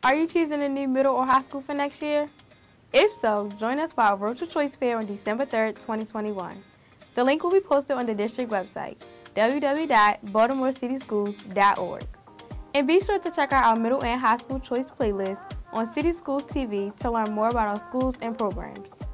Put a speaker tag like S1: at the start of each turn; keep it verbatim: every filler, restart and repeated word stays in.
S1: Are you choosing a new middle or high school for next year? If so, join us for our Virtual Choice Fair on December third, twenty twenty-one. The link will be posted on the district website, w w w dot baltimore city schools dot org. And be sure to check out our middle and high school choice playlist on City Schools T V to learn more about our schools and programs.